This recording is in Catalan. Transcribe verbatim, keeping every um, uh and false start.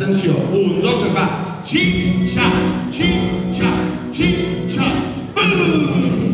Atenció, un, dos, tres, va. Xip, xap, xip, xap, xip, xap. Bum!